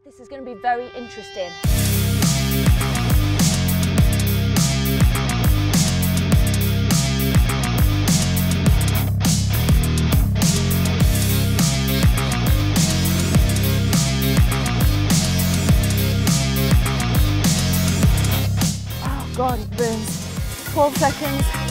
This is going to be very interesting. Oh God, it burns. 12 seconds.